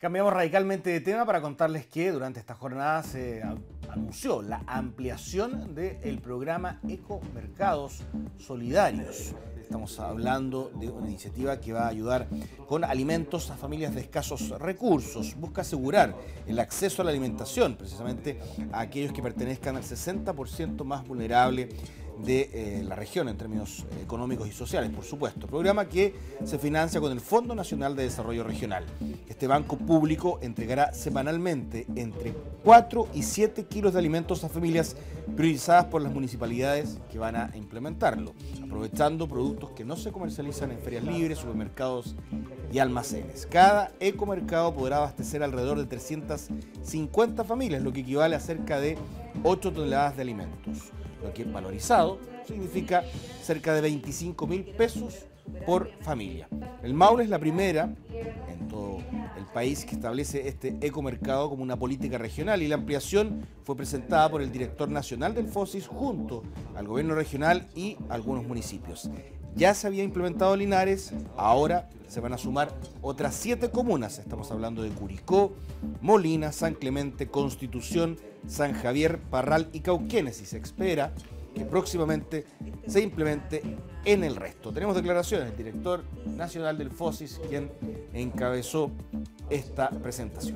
Cambiamos radicalmente de tema para contarles que durante esta jornada se anunció la ampliación del programa Ecomercados Solidarios. Estamos hablando de una iniciativa que va a ayudar con alimentos a familias de escasos recursos. Busca asegurar el acceso a la alimentación, precisamente a aquellos que pertenezcan al 60% más vulnerable de la región en términos económicos y sociales, por supuesto. Programa que se financia con el Fondo Nacional de Desarrollo Regional. Este banco público entregará semanalmente entre 4 y 7 kilos de alimentos a familias priorizadas por las municipalidades que van a implementarlo, aprovechando productos que no se comercializan en ferias libres, supermercados y almacenes. Cada ecomercado podrá abastecer alrededor de 350 familias, lo que equivale a cerca de 8 toneladas de alimentos. Lo que valorizado significa cerca de 25.000 pesos por familia. El Maule es la primera en todo el país que establece este ecomercado como una política regional, y la ampliación fue presentada por el director nacional del FOSIS junto al gobierno regional y algunos municipios. Ya se había implementado Linares, ahora se van a sumar otras 7 comunas. Estamos hablando de Curicó, Molina, San Clemente, Constitución, San Javier, Parral y Cauquenes, y se espera que próximamente se implemente en el resto. Tenemos declaraciones del director nacional del FOSIS, quien encabezó esta presentación.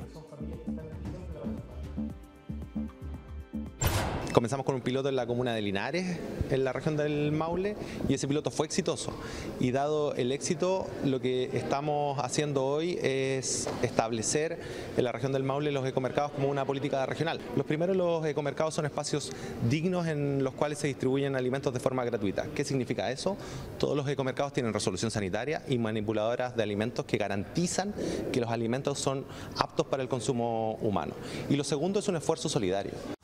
Comenzamos con un piloto en la comuna de Linares, en la región del Maule, y ese piloto fue exitoso. Y dado el éxito, lo que estamos haciendo hoy es establecer en la región del Maule los ecomercados como una política regional. Los primeros, los ecomercados, son espacios dignos en los cuales se distribuyen alimentos de forma gratuita. ¿Qué significa eso? Todos los ecomercados tienen resolución sanitaria y manipuladoras de alimentos que garantizan que los alimentos son aptos para el consumo humano. Y lo segundo es un esfuerzo solidario.